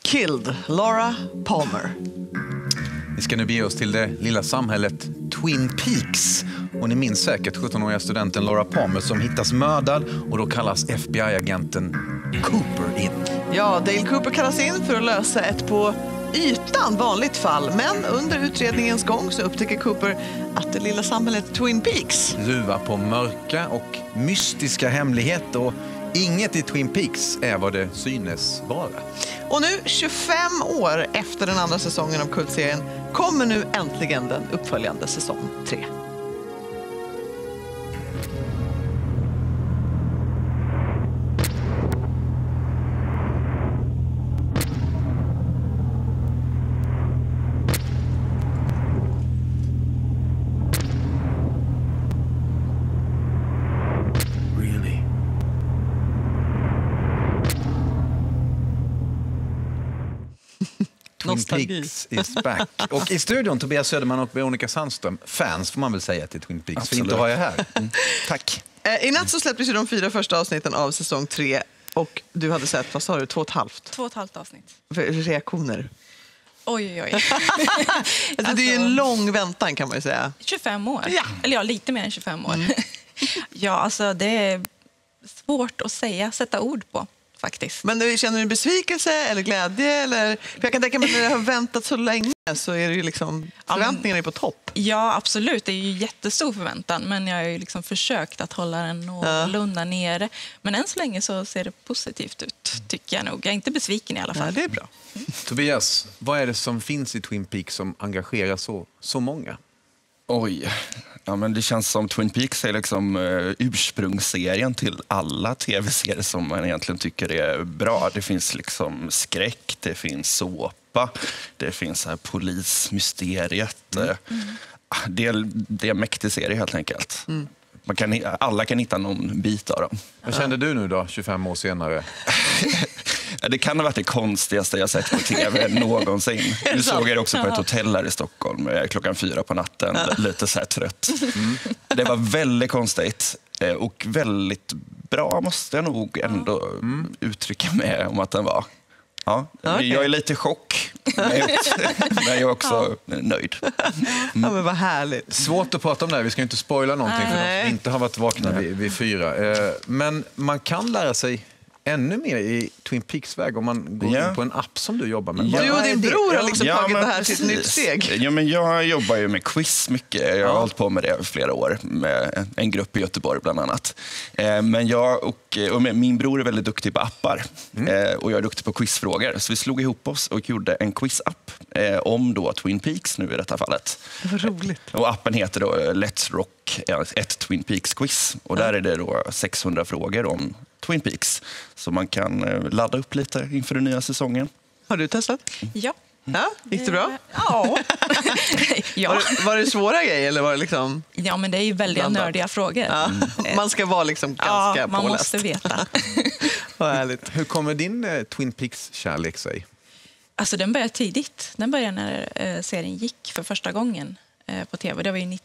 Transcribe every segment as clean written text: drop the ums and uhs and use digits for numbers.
Killed, Laura Palmer. Vi ska nu bege oss till det lilla samhället Twin Peaks. Och ni minns säkert 17-åriga studenten Laura Palmer som hittas mördad och då kallas FBI-agenten Cooper in. Ja, Dale Cooper kallas in för att lösa ett på ytan vanligt fall. Men under utredningens gång så upptäcker Cooper att det lilla samhället Twin Peaks ruvar på mörka och mystiska hemligheter och inget i Twin Peaks är vad det synes vara. Och nu, 25 år efter den andra säsongen av kultserien, kommer nu äntligen den uppföljande säsong 3. Twin Peaks is back. Och i studion Tobias Söderman och Veronica Sandström, fans får man väl säga till Twin Peaks. Absolut. För inte har jag här. Tack. I natt så släpptes ju de 4 första avsnitten av säsong 3 och du hade sett, vad sa du, 2,5? 2,5 avsnitt. Reaktioner. Oj. Alltså, det är ju en lång väntan kan man ju säga. 25 år. Ja. Eller ja, lite mer än 25 år. Ja, alltså det är svårt att sätta ord på faktiskt. Men känner du besvikelse eller glädje? Eller? För jag kan tänka mig att när du har väntat så länge så är det ju liksom, förväntningarna är på topp. Ja, absolut. Det är ju jättestor förväntan. Men jag har ju liksom försökt att hålla den någorlunda nere. Men än så länge så ser det positivt ut, tycker jag nog. Jag är inte besviken i alla fall. Ja, det är bra. Tobias, vad är det som finns i Twin Peaks som engagerar så många? Oj, ja, men det känns som Twin Peaks är liksom ursprungsserien till alla tv-serier som man egentligen tycker är bra. Det finns liksom skräck, det finns såpa, det finns här polismysteriet. Det är en mäktig serie helt enkelt. Alla kan hitta någon bit av dem. Vad kände du nu då, 25 år senare? Det kan ha varit det konstigaste jag sett på tv någonsin. Nu såg jag det också på ett hotell här i Stockholm klockan 4 på natten, lite så här trött. Det var väldigt konstigt och väldigt bra, måste jag nog ändå uttrycka mig om att den var. Ja, okay. Jag är lite i chock, men jag är också nöjd. Ja, men vad härligt. Svårt att prata om det här, vi ska inte spoila någonting för de som inte har varit vakna vid 4. Men man kan lära sig ännu mer i Twin Peaks-väg om man går in på en app som du jobbar med. Du och din bror har liksom tagit det här till ett nytt steg. Ja, men jag jobbar ju med quiz mycket. Jag har hållit på med det i flera år med en grupp i Göteborg bland annat. Men jag och min bror är väldigt duktig på appar och jag är duktig på quizfrågor. Så vi slog ihop oss och gjorde en quizapp om då Twin Peaks nu i detta fallet. Det var roligt. Och appen heter då Let's Rock, ett Twin Peaks-quiz. Och där är det då 600 frågor om Twin Peaks. Så man kan ladda upp lite inför den nya säsongen. Har du testat? Ja. Ja, gick det bra? Ja. Ja. Var det svåra grejer eller var det liksom? Ja, men det är ju väldigt nördiga frågor. Ja. Man ska vara liksom ganska man påläst. måste veta. Vad härligt. Hur kommer din Twin Peaks-kärlek sig? Alltså den började tidigt. Den började när serien gick för första gången på tv. Det var ju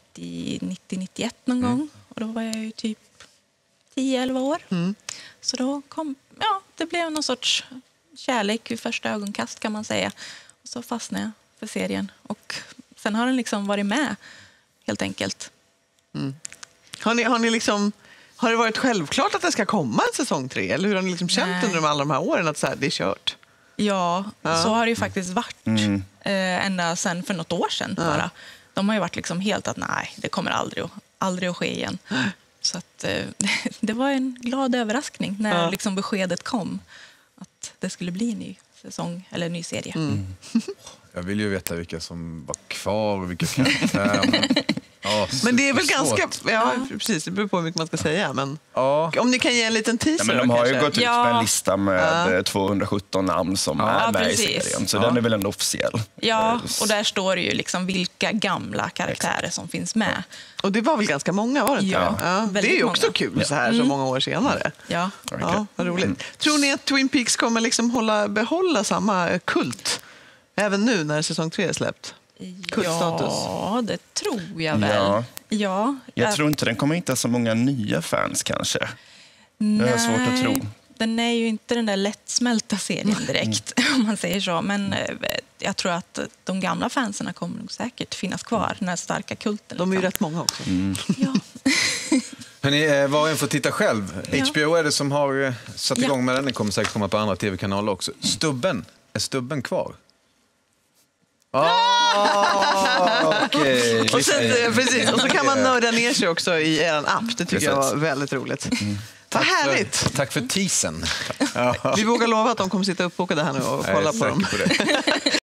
90-91 någon gång. Och då var jag ju typ 10-11 år. Så då kom, det blev någon sorts kärlek vid första ögonkast kan man säga. Och så fastnade jag för serien. Och sen har den liksom varit med helt enkelt. Har ni liksom, har det varit självklart att det ska komma en säsong 3? Eller hur har ni liksom känt under alla de här åren att så här, det är kört? Ja, så har det ju faktiskt varit ända sen för något år sedan bara. De har ju varit liksom helt att nej, det kommer aldrig att ske igen. Så att, det var en glad överraskning när liksom beskedet kom att det skulle bli en ny säsong eller en ny serie. Jag vill ju veta vilka som var kvar och vilka karaktärer. Men det är väl ganska... Ja, precis. Det beror på hur mycket man ska säga. Men om ni kan ge en liten teaser. Men de har ju gått ut med en lista med 217 namn som är med i serien. Så den är väl ändå officiell. Ja, och där står det ju liksom vilka gamla karaktärer som finns med. Och det var väl ganska många, var det inte? Ja, det är ju också många. kul så här så många år senare. Ja. Vad roligt. Tror ni att Twin Peaks kommer liksom behålla samma kult även nu när säsong 3 är släppt? Kultstatus. Ja, det tror jag väl. Ja. Jag tror inte den kommer hitta så många nya fans kanske. Nej. Det är svårt att tro. Den är ju inte den där lättsmälta serien direkt, om man säger så. Men jag tror att de gamla fansen kommer nog säkert finnas kvar, den här starka kulten. De är ju rätt många också. Ja. Hörrni, var och en får titta själv. HBO är det som har satt igång med den. Den kommer säkert komma på andra tv-kanaler också. Är Stubben kvar? Okej. Och sen, precis, och så kan man nörda ner sig också i er app. Det tycker jag var väldigt roligt. Vad härligt! Tack för teasern. Vi vågar lova att de kommer sitta uppbokade här nu och kolla på dem. På det.